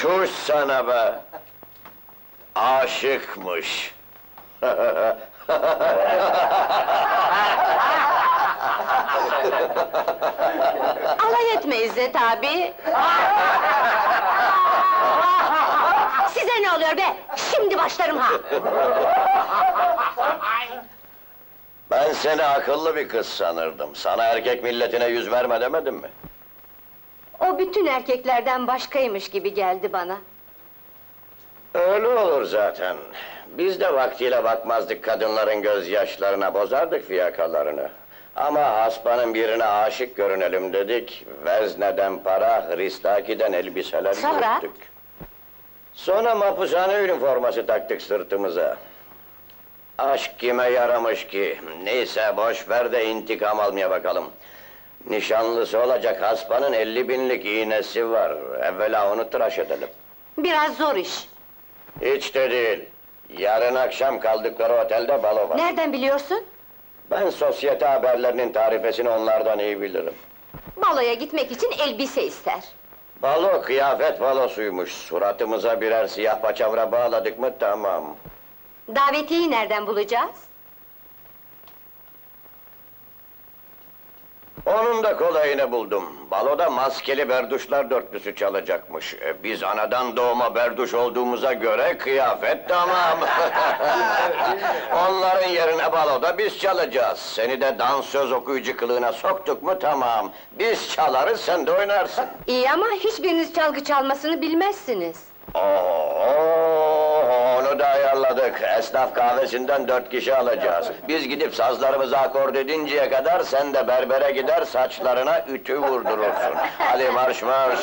Çuş sana be! Aşıkmış! Alay etme İzzet abi! Size ne oluyor be? Şimdi başlarım ha! Ben seni akıllı bir kız sanırdım. Sana erkek milletine yüz verme demedim mi? O bütün erkeklerden başkaymış gibi geldi bana. Öyle olur zaten. Biz de vaktiyle bakmazdık kadınların gözyaşlarına, bozardık fiyakalarını. Ama hasbanın birine aşık görünelim dedik, vezneden para, Hristaki'den elbiseler Sonra? yırttık. Sonra mapushane üniforması taktık sırtımıza. Aşk kime yaramış ki? Neyse, boş ver de intikam almaya bakalım. Nişanlısı olacak hasbanın 50 binlik iğnesi var. Evvela onu tıraş edelim. Biraz zor iş. Hiç de değil. Yarın akşam kaldıkları otelde balo var. Nereden biliyorsun? Ben sosyete haberlerinin tarifesini onlardan iyi bilirim. Baloya gitmek için elbise ister. Balo, kıyafet balosuymuş. Suratımıza birer siyah paçavra bağladık mı tamam. Davetiyeyi nereden bulacağız? Onun da kolayını buldum. Baloda maskeli berduşlar dörtlüsü çalacakmış. Biz anadan doğma berduş olduğumuza göre kıyafet tamam. Onların yerine baloda biz çalacağız. Seni de dansöz okuyucu kılığına soktuk mu tamam. Biz çalarız, sen de oynarsın. İyi ama hiçbiriniz çalgı çalmasını bilmezsiniz. Onu da ayarladık. Esnaf kahvesinden 4 kişi alacağız. Biz gidip sazlarımızı akord edinceye kadar sen de berbere gider saçlarına ütü vurdurursun. Hadi marş marş!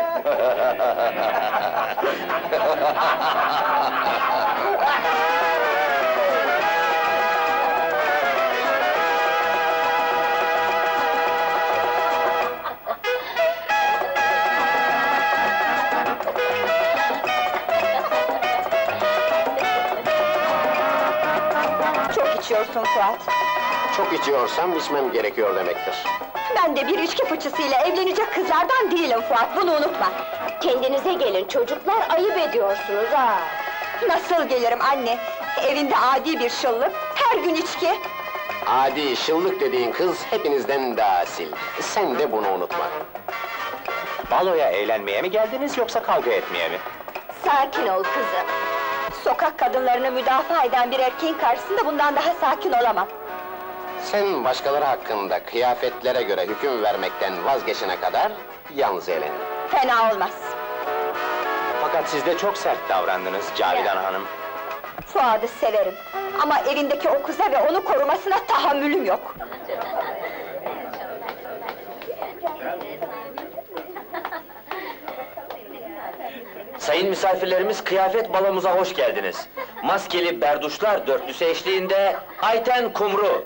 Çok içiyorsun Fuat. Çok içiyorsam içmem gerekiyor demektir. Ben de bir içki fıçısıyla evlenecek kızlardan değilim Fuat, bunu unutma! Kendinize gelin çocuklar, ayıp ediyorsunuz ha! Nasıl gelirim anne? Evinde adi bir şıllık, her gün içki! Adi, şıllık dediğin kız hepinizden daha asil. Sen de bunu unutma. Baloya eğlenmeye mi geldiniz yoksa kavga etmeye mi? Sakin ol kızım! Sokak kadınlarını müdafaa eden bir erkeğin karşısında bundan daha sakin olamam! Sen başkaları hakkında kıyafetlere göre hüküm vermekten vazgeçene kadar yalnız eğlen. Fena olmaz! Fakat siz de çok sert davrandınız Cavidan Hanım. Fuad'ı severim ama evindeki o kıza ve onu korumasına tahammülüm yok! Sayın misafirlerimiz, kıyafet balomuza hoş geldiniz. Maskeli berduşlar dörtlüsü eşliğinde Ayten Kumru.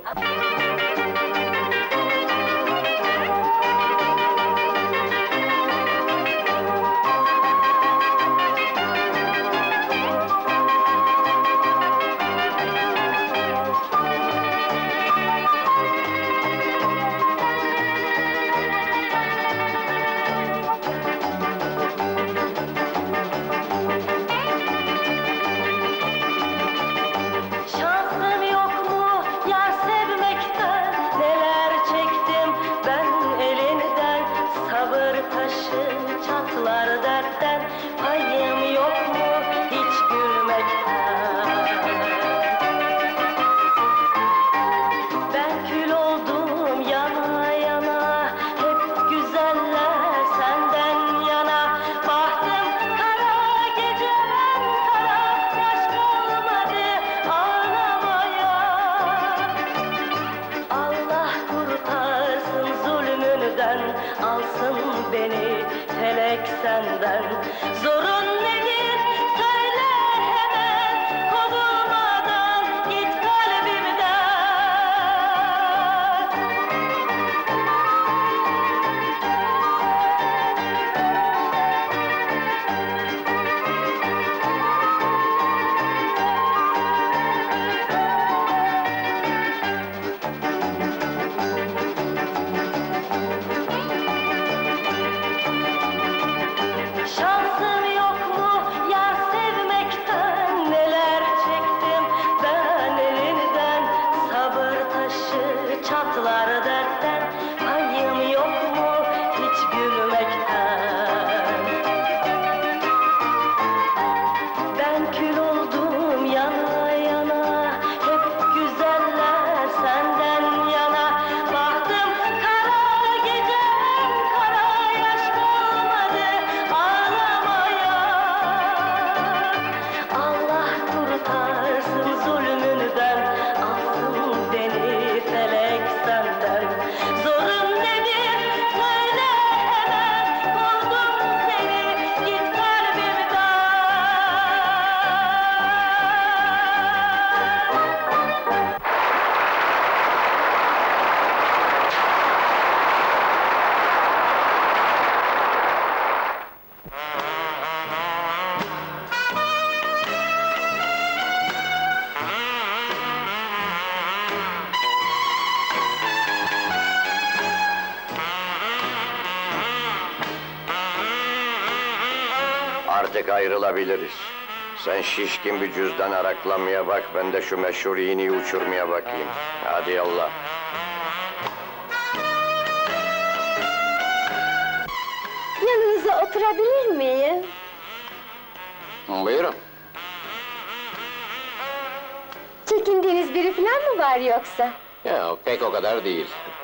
Şansım yok mu yar sevmekten, neler çektim ben elinden. Sabır taşı çatlar dertten, payım yok mu hiç gülmekten. Ben kül oldum yana yana, hep güzeller senden yana. Bahtım kara, geceler kara, yaş kalmadı ağlamaya. Allah kurtarsın zulmünden, alsın beni felek senden. Zorun nedir söyle hemen, kovulmadan git kalbimden. Şansım yok Artık ayrılabiliriz. Sen şişkin bir cüzdan araklamaya bak, ben de şu meşhur iğneyi uçurmaya bakayım. Hadi yallah. Yanınıza oturabilir miyim? Buyurun. Çekindiğiniz biri falan mı var yoksa? Ya pek o kadar değil.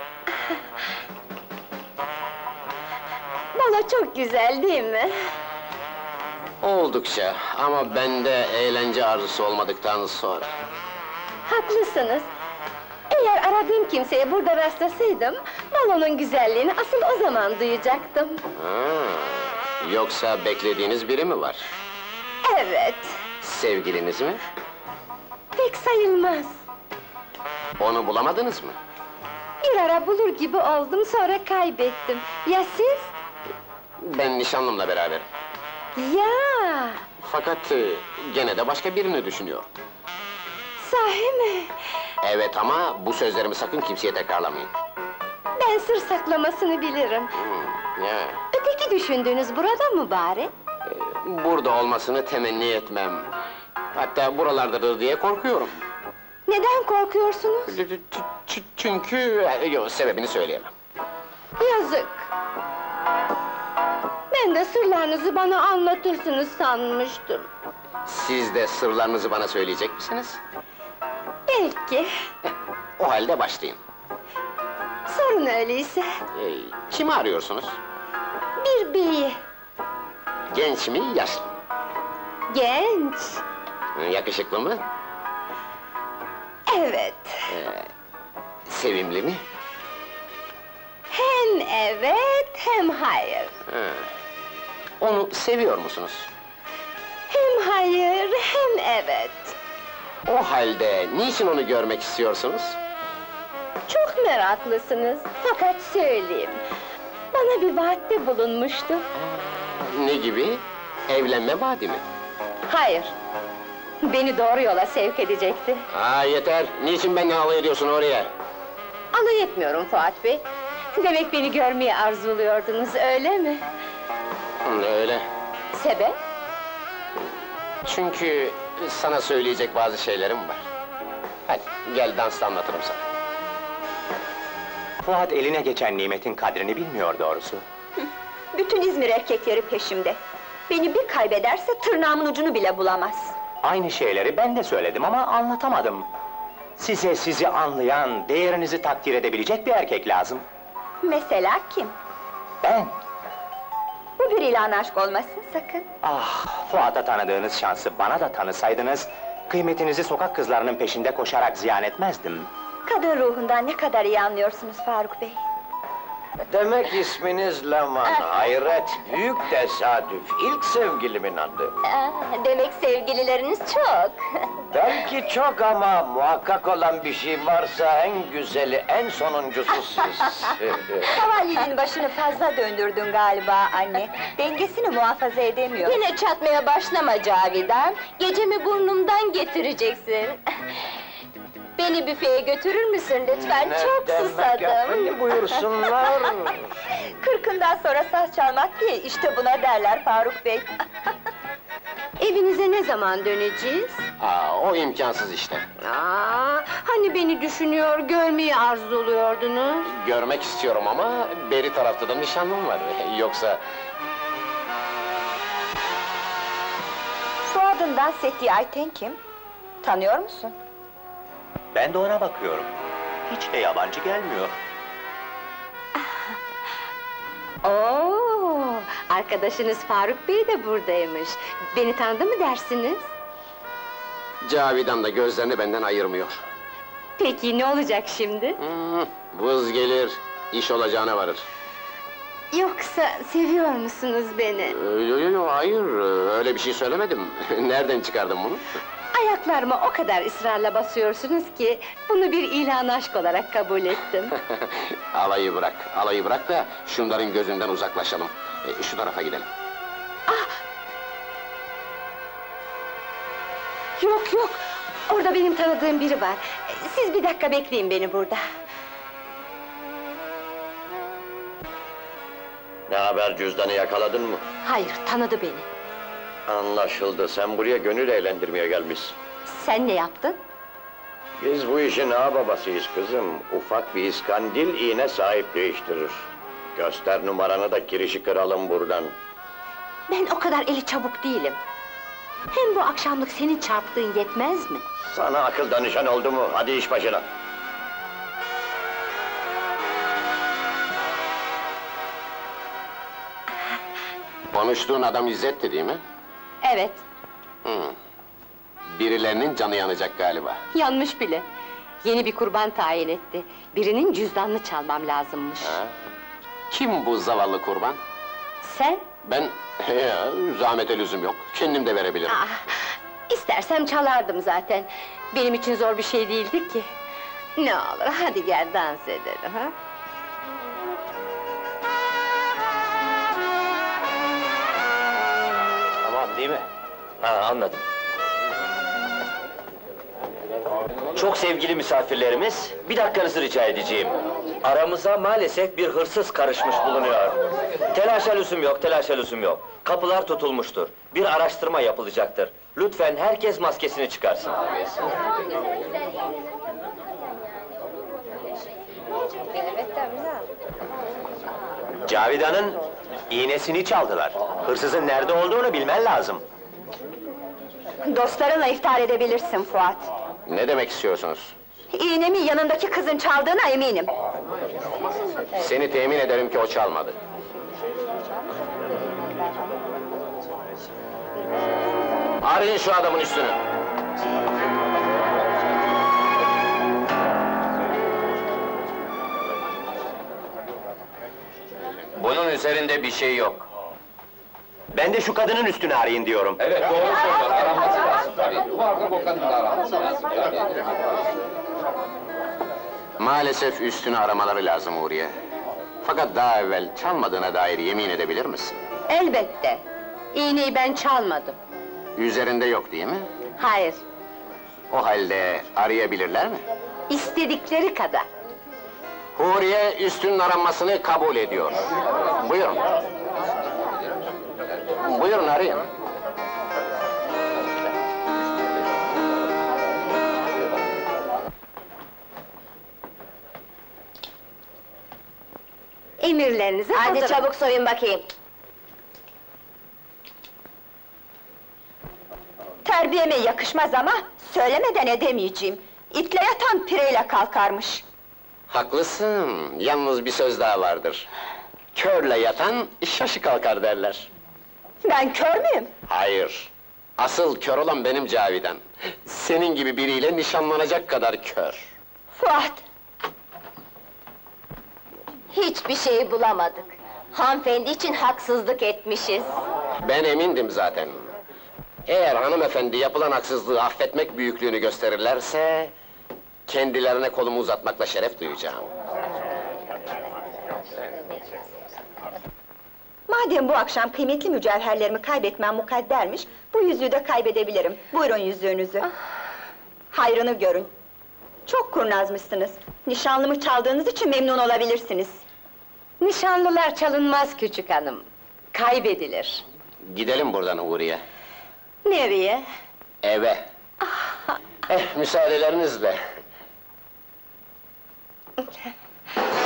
Balo çok güzel değil mi? Oldukça ama bende eğlence arzusu olmadıktan sonra. Haklısınız. Eğer aradığım kimseye burada rastlasaydım, balonun güzelliğini asıl o zaman duyacaktım. Ha, yoksa beklediğiniz biri mi var? Evet, Sevgiliniz mi? pek sayılmaz. Onu bulamadınız mı? Bir ara bulur gibi oldum, sonra kaybettim. Ya siz? Ben nişanlımla beraberim. Ya, Fakat gene de başka birini düşünüyor. sahi mi? Evet ama bu sözlerimi sakın kimseye tekrarlamayın. Ben sır saklamasını bilirim. Ya, Öteki düşündüğünüz burada mı bari? burada olmasını temenni etmem. Hatta buralardadır diye korkuyorum. Neden korkuyorsunuz? Çünkü... Yok, sebebini söyleyemem. Yazık. Ben de sırlarınızı bana anlatırsınız sanmıştım. Siz de sırlarınızı bana söyleyecek misiniz? Belki. O halde başlayın. Sorun öyleyse. Kimi arıyorsunuz? Bir beyi. Genç mi, yaşlı mı? Genç. Yakışıklı mı? Evet. Sevimli mi? Hem evet hem hayır. Ha. Onu seviyor musunuz? Hem hayır hem evet. O halde niçin onu görmek istiyorsunuz? Çok meraklısınız. Fakat söyleyeyim. Bana bir vaatte bulunmuştu. Ne gibi? Evlenme vaadi mi? Hayır. Beni doğru yola sevk edecekti. Aa yeter! Niçin benimle alay ediyorsun oraya? Alay etmiyorum Fuat Bey. Demek beni görmeyi arzuluyordunuz, öyle mi? Öyle. Sebep? Çünkü sana söyleyecek bazı şeylerim var. Hadi gel dansta anlatırım sana. Fuat eline geçen nimetin kadrini bilmiyor doğrusu. Bütün İzmir erkekleri peşimde. Beni bir kaybederse tırnağımın ucunu bile bulamaz. Aynı şeyleri ben de söyledim ama anlatamadım. Size sizi anlayan, değerinizi takdir edebilecek bir erkek lazım. Mesela kim? Ben. Bu bir ilan aşk olmasın sakın. Ah, Fuat'a tanıdığınız şansı bana da tanısaydınız... ...kıymetinizi sokak kızlarının peşinde koşarak ziyan etmezdim. Kadın ruhundan ne kadar iyi anlıyorsunuz Faruk Bey. Demek isminiz Leman, hayret, büyük tesadüf, ilk sevgilimin adı. Demek sevgilileriniz çok. Belki çok ama muhakkak olan bir şey varsa en güzeli, en sonuncusu siz. Havalinin başını fazla döndürdün galiba anne. Dengesini muhafaza edemiyor. Yine çatmaya başlama Cavidan. Gecemi burnumdan getireceksin. Beni büfeye götürür müsün lütfen? Çok susadım. Efendim buyursunlar. Kırkından sonra saz çalmak diye işte buna derler Faruk Bey. Evinize ne zaman döneceğiz? O imkansız işte. Hani beni düşünüyor, görmeyi arzuluyordunuz? Görmek istiyorum ama beri tarafta da nişanlım var. Yoksa Soyadından Sethi Ayten kim? Tanıyor musun? Ben de ona bakıyorum. Hiç de yabancı gelmiyor. Oo, arkadaşınız Faruk Bey de buradaymış. Beni tanıdı mı dersiniz? Cavidan da gözlerini benden ayırmıyor. Peki ne olacak şimdi? Vız gelir, iş olacağına varır. Yoksa seviyor musunuz beni? Hayır, öyle bir şey söylemedim. Nereden çıkardın bunu? Ayaklarıma o kadar ısrarla basıyorsunuz ki... ...bunu bir ilan aşk olarak kabul ettim. Alayı bırak da şunların gözünden uzaklaşalım. Şu tarafa gidelim. Yok yok, orada benim tanıdığım biri var. Siz bir dakika bekleyin beni burada. Ne haber, cüzdanı yakaladın mı? Hayır, tanıdı beni. Anlaşıldı, sen buraya gönül eğlendirmeye gelmişsin. Sen ne yaptın? Biz bu işin ağababasıyız kızım. Ufak bir iskandil iğne sahip değiştirir. Göster numaranı da kirişi kıralım buradan. Ben o kadar eli çabuk değilim. Hem bu akşamlık senin çarptığın yetmez mi? Sana akıl danışan oldu mu? Hadi iş başına. Konuştuğun adam İzzet'ti değil mi? Evet, Birilerinin canı yanacak galiba. yanmış bile. Yeni bir kurban tayin etti. Birinin cüzdanını çalmam lazımmış. Kim bu zavallı kurban? Sen? Ben, ya, zahmete lüzum yok. Kendim de verebilirim. Ah, istersem çalardım zaten. Benim için zor bir şey değildi ki. Ne olur, hadi gel dans edelim, ha? Tamam değil mi? Ha, anladım. Çok sevgili misafirlerimiz, bir dakikanızı rica edeceğim. Aramıza maalesef bir hırsız karışmış bulunuyor. Telaşa lüzum yok, telaşa lüzum yok. Kapılar tutulmuştur. Bir araştırma yapılacaktır. Lütfen herkes maskesini çıkarsın. Cavidan'ın iğnesini çaldılar. Hırsızın nerede olduğunu bilmen lazım. Dostlarınla iftar edebilirsin Fuat. Ne demek istiyorsunuz? İğnemi yanındaki kızın çaldığına eminim. Seni temin ederim ki o çalmadı. Arayın şu adamın üstünü. Bunun üzerinde bir şey yok. Ben de şu kadının üstünü arayın diyorum. Evet, doğru söylüyor. Aranması lazım tabii. Muhakkak o kadın da aranması lazım. Maalesef üstünü aramaları lazım Uğur'ya. Fakat daha evvel çalmadığına dair yemin edebilir misin? Elbette. İğneyi ben çalmadım. Üzerinde yok değil mi? Hayır, O halde arayabilirler mi? istedikleri kadar. Huriye üstünün aranmasını kabul ediyor. Buyurun. Buyurun arayın. Emirlerinizi hadi çabuk soyun bakayım. Terbiyeme yakışmaz ama söylemeden edemeyeceğim. İtle yatan pireyle kalkarmış. Haklısın. Yalnız bir söz daha vardır. Körle yatan şaşı kalkar derler. Ben kör müyüm? Hayır. Asıl kör olan benim Cavidan. Senin gibi biriyle nişanlanacak kadar kör. Fuat! Hiçbir şey bulamadık. Hanımefendi için haksızlık etmişiz. Ben emindim zaten. Eğer hanımefendi yapılan haksızlığı affetmek büyüklüğünü gösterirlerse... ...kendilerine kolumu uzatmakla şeref duyacağım. Madem bu akşam kıymetli mücevherlerimi kaybetmem mukaddermiş, bu yüzüğü de kaybedebilirim. Buyurun yüzüğünüzü. Hayrını görün. Çok kurnazmışsınız. Nişanlımı çaldığınız için memnun olabilirsiniz. Nişanlılar çalınmaz küçük hanım. Kaybedilir. Gidelim buradan Uğur'ya. Nereye? Eve. Müsaadelerinizle.